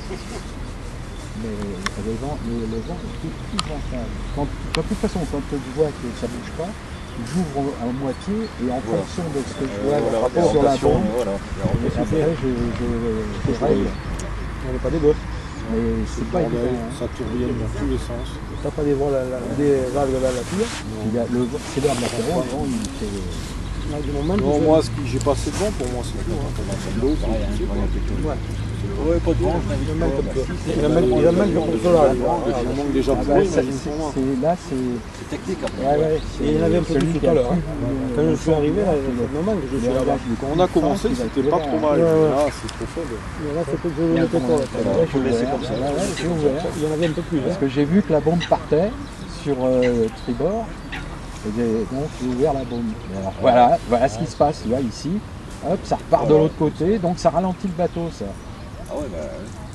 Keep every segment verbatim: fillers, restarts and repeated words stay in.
Mais le vent, le, le vent est tout épouvantable. Quand, quand, de toute façon, quand tu vois que ça ne bouge pas, j'ouvre à moitié et en voilà. fonction de ce que je vois euh, voilà, sur la bombe, voilà. Après je, je, je, je règle. On n'est pas des gosses. Mais c'est pas évident. Hein. Ça tourbillonne dans tous les sens. T'as pas des vents, la, la, des vagues dans la pire. C'est l'air de la terre, le vent il fait... Non, moi, ce que j'ai pas assez de vent, pour moi, c'est quand on commence à l'eau, c'est ouais, pas de vent, il a même le solar. Il manque déjà de vent, imagine pour moi. Là, c'est technique après. Ouais, ouais, et il y en avait un peu plus tout à l'heure. Quand je suis arrivé, là, c'est normal que je suis là-bas. Quand on a commencé, c'était pas trop mal. Là, c'est trop faible. Là, c'est peu que je n'étais pas. Il faut laisser comme ça. Il y en avait un peu plus. Parce que j'ai vu que la bombe partait sur le tribord. Et donc j'ai ouvert la bombe. Alors, voilà, voilà ce qui se passe là, ici. Hop, ça repart de l'autre côté, donc ça ralentit le bateau, ça. Ah ouais, bah...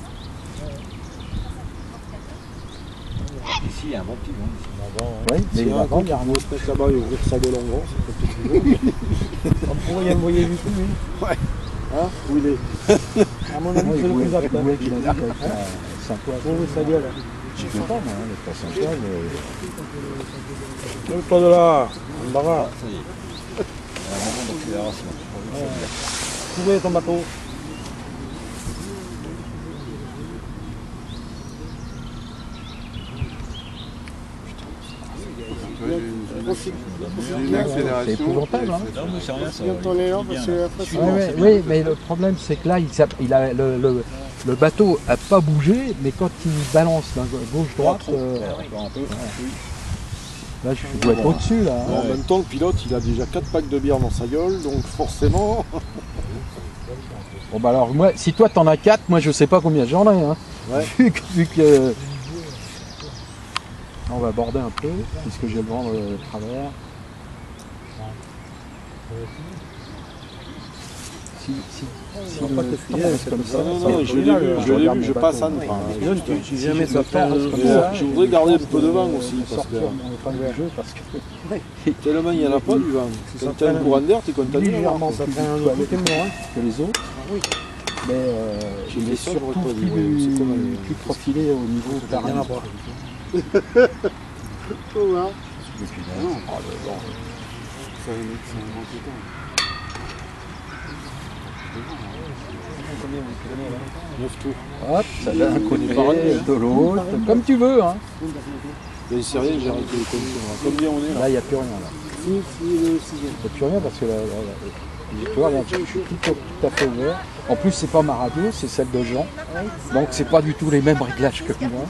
Ici, il y a un bon petit vent. Oui, mais il va il y a un espèce là-bas et ouvrir sa gueule en grand, ça fait peut-être plus beau. On pourrait y envoyer du tout, lui. Ouais. Hein? Où il est? À mon avis, c'est le plus apte. Oui, qu'il a dit avec sa toile. Ouvrir sa gueule. Je sais pas, moi, avec ta Saint-Toile. Lève-toi de là, embarras. Ça y est. Il y a un moment d'accélération. Trouvez ton bateau. C'est épouvantable, hein. Non, mais c'est rien, ça. Oui, mais le problème, c'est que là, il, il a, le, le, le bateau n'a pas bougé, mais quand il balance gauche-droite, euh, là, je dois être au-dessus, là. Hein. En même temps, le pilote, il a déjà quatre packs de bière dans sa gueule, donc forcément... Bon, bah alors, moi, si toi, t'en as quatre, moi, je sais pas combien j'en ai, hein. Ouais. Vu que... Vu que on va aborder un peu, puisque j'ai le vent de travers. Si, si, si non, le pas te filer, c'est comme ça. Non, non, non, je l'ai vu, je l'ai vu, je passe à enfin, si jamais ça fait je voudrais garder un peu de vent aussi, parce que tellement il n'y en a pas du vent. Quand tu as un courant d'air, tu es content. Légèrement ça fait un peu moins que les autres, mais il est surtout plus profilé au niveau de la rien à voir. Oh là. neuf tours. Hop, ça donne un côté, de l'autre, comme tu veux. Hein. Il c'est rien, j'ai arrêté les conditions. Combien on est là? Là, il n'y a plus rien. Là. Il n'y a plus rien parce que là, là, là, tu vois, regarde, je suis tout, tout à fait ouvert. En plus, c'est pas ma radio, c'est celle de Jean. Donc, c'est pas du tout les mêmes réglages que moi.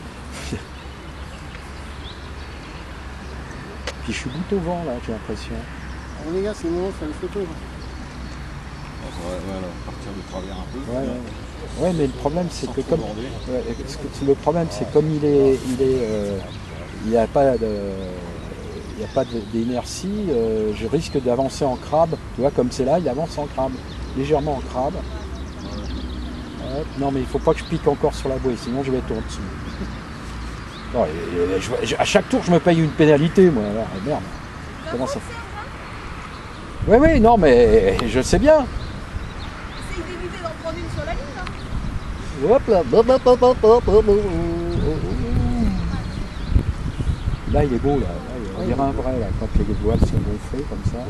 Puis je suis bout au vent là, j'ai l'impression. Oh, les gars, c'est le moment de faire une photo. Ouais, voilà, partir de travers un peu. Ouais, ouais. Ouais, mais le problème c'est que comme ouais, le problème c'est comme il est, il est, euh, il n'y a pas de, il n'y a pas d'énergie, euh, je risque d'avancer en crabe. Tu vois, comme c'est là, il avance en crabe, légèrement en crabe. Ouais. Non, mais il faut pas que je pique encore sur la bouée, sinon je vais être en dessous. Non, et, et, je, je, à chaque tour, je me paye une pénalité, moi. Alors, merde. Comment ça fait? Oui, oui, non, mais je sais bien. Essaye d'éviter d'en prendre une sur la ligne, hein. Hop là. Là, il est beau, là. là il y a un vrai, là, quand les voiles sont gonflées comme ça.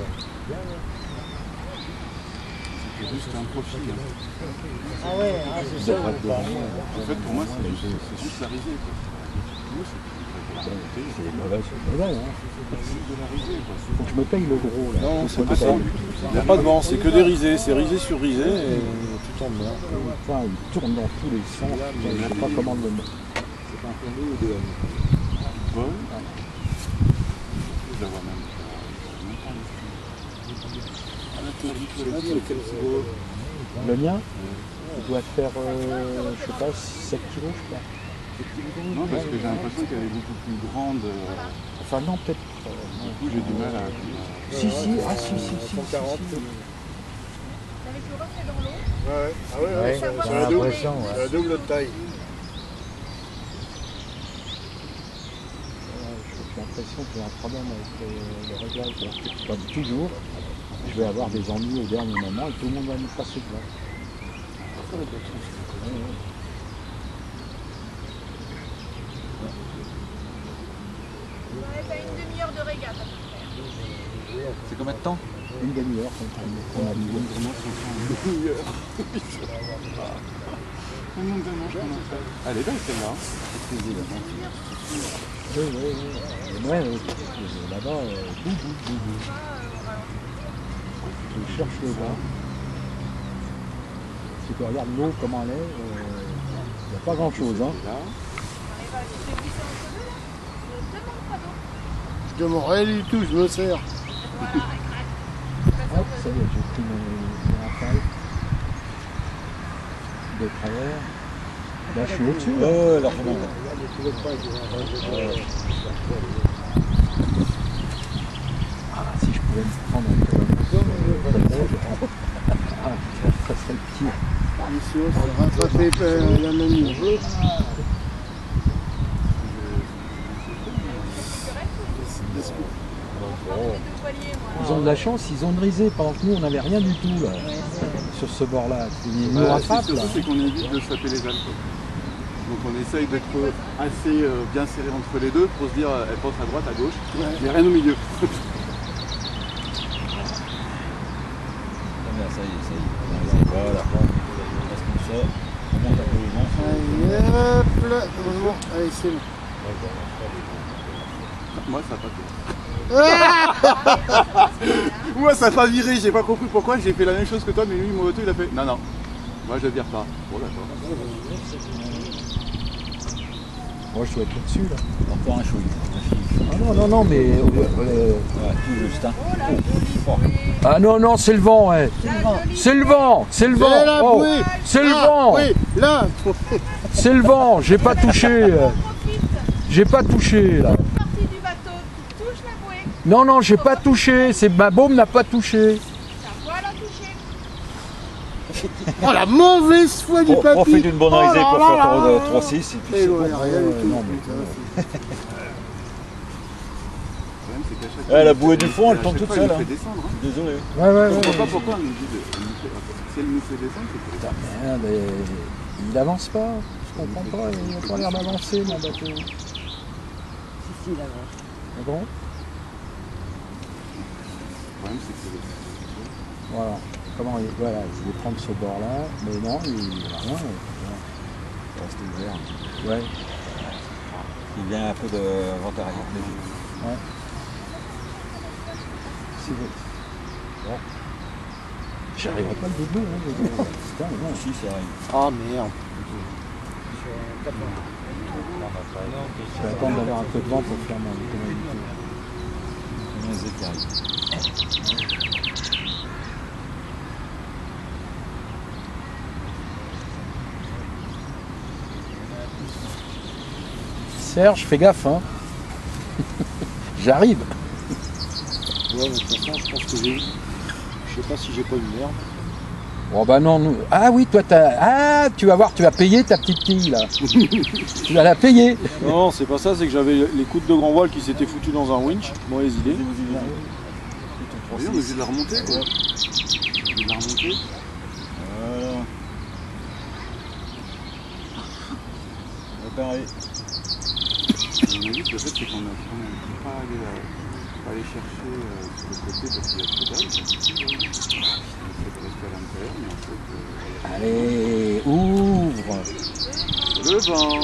C'est juste un profil. Hein. Ah ouais, ah, c'est ça. En fait, pour moi, c'est juste, juste la risée. C'est mauvais, c'est mauvais. Hein. Faut que je me paye le gros là. Non, c'est pas ça. Il n'y a pas de vent, c'est que des risées, c'est risée sur risée et tout tombe bien. Enfin, il tourne dans tous les sens, je ne sais pas comment le mettre. C'est pas un peu mieux ou deux années? Ouais. Je la vois même. Le mien, il doit faire, euh, je sais pas, sept kilos, je crois. Non, parce que j'ai l'impression qu'elle est beaucoup plus grande. Euh... Enfin, non, peut-être. Euh, du coup, j'ai du mal à. Si, si, ah, si, si, si. quarante. Avec le reflet dans l'eau. Ouais, ah ouais, ouais, j'ai l'impression, ouais. C'est la double de taille. J'ai l'impression qu'il y a un problème avec le, le réglage. Comme toujours, je vais avoir des ennuis au dernier moment et tout le monde va me passer devant. C'est combien de temps? Une demi-heure quand on a mis. Une demi-heure. Combien de manches qu'on a fait? Elle est belle celle-là. Oui, oui, oui. Et ouais, oui. Là-bas, euh, bou, bou, bou, bou. Je cherche le bas. Si tu regardes l'eau, comment elle est, il euh, n'y a pas grand-chose. Hein. Je demande rien du tout, je me sers. Hop, ça y est, j'ai pris mes, mes rafales de travers. Là, je suis au-dessus. Ouais, ouais, largement. Ah, si je pouvais me prendre un peu ah, ça serait le pied. Ici, on va rattraper la manille. Ils ont de la chance, ils ont grisé pendant que nous on n'avait rien du tout là, sur ce bord-là. Ils nous Bah, rattrapent surtout, là. c'est qu'on évite de se taper les ailes. Donc on essaye d'être assez euh, bien serré entre les deux pour se dire elle passe à droite, à gauche, mais rien au milieu. Ça y est, ça y est. Voilà. On reste comme ça. On monte un peu le vent. Allez, hop là. Normalement, allez, c'est bon. Moi ça n'a pas fait. Moi ça n'a pas viré, j'ai pas compris pourquoi, j'ai fait la même chose que toi, mais lui mon moto il a fait. Non non, moi je vire pas. Bon d'accord. Moi je dois être au-dessus là. Encore un chouille. Ah non, non, non, mais. Euh, euh, Ouais, tout juste. Hein. Ah non, non, c'est le vent, ouais. C'est le vent, c'est le vent. C'est la Oh, bouée. c'est le Ah, vent. oui, là. C'est le vent, j'ai pas touché. euh, J'ai pas touché là. Partie du bateau qui touche la bouée. Non, non, j'ai pas touché. C'est ma baume n'a pas touché. Ça voilà touché. Oh la mauvaise foi du papy. Profite d'une bonne Oh risée là pour là faire là ton là. trois six et puis Et c'est ouais, bon. rien du tout. non, mais- Le problème, c'est qu'à chaque Eh, la fois, bouée du fond, elle à tombe chaque toute fois, elle seule, nous hein. fait descendre, hein. Désolé. Ouais, ouais, Je ouais. comprends pas pourquoi elle nous dit de. elle nous fait- Si elle nous fait descendre, c'est que. Putain, merde, et il avance pas. Je comprends pas. Il a pas l'air d'avancer, mon bateau. Si, si, là, là. Ah bon? Le problème, c'est que c'est. Voilà. Comment il... Voilà, je vais prendre ce bord-là. Mais non, il n'y a rien. Voilà. Reste ouvert. Ouais. Il vient un peu de vent arrière. Ouais. C'est bon. Bon. J'arriverai pas le début, hein. Putain, non. Si, ça arrive. Ah merde. Je vais attendre d'avoir un peu de vent pour faire mon économie. Il y a un zé qui arrive. Serge, fais gaffe, hein. J'arrive. Ouais, mais de toute façon, je pense que j'ai. Je sais pas si j'ai pas une merde. Bon bah non, nous... Ah oui, toi t'as... Ah, tu vas voir, tu vas payer ta petite quille là. Tu vas la payer. Non, c'est pas ça, c'est que j'avais les coudes de grand voile qui s'étaient foutus dans un winch. Mauvaise idée. Oui, on est obligé de la remonter, quoi. On est obligé de la remonter. Voilà. Réparé. À mon avis, le fait, c'est qu'on ne peut pas aller, euh, pas aller chercher euh, sur le côté parce qu'il y a trop d'âge. On essaie de rester à l'intérieur, mais en fait. Euh, Allez, ouvre. Le vent.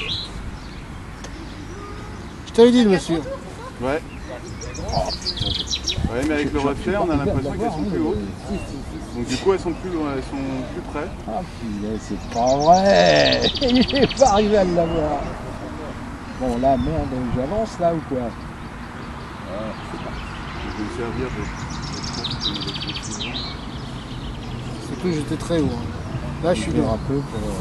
Je t'avais dit, monsieur. Ouais. Ouais, mais avec le reflet, on a l'impression qu'elles sont plus hautes. Donc du coup, elles sont plus loin, elles sont plus près. Ah putain, c'est pas vrai. Il est pas arrivé à l'avoir. Bon là, merde, j'avance là ou quoi? Je vais me servir de. C'est que j'étais très haut. hein. Là, je suis faire bien. un peu pour... euh,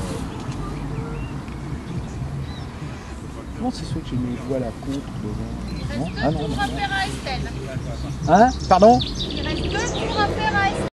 Comment c'est sûr que j'ai mis une voile à côte devant? Non? Ah non, Tour non. à faire à Estelle. Hein? Pardon? Il reste deux tours à faire à Estelle.